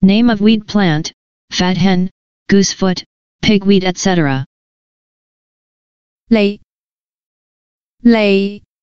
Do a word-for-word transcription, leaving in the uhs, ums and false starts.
Name of weed plant, fat hen, goosefoot, pigweed et cetera. Lay. Lay.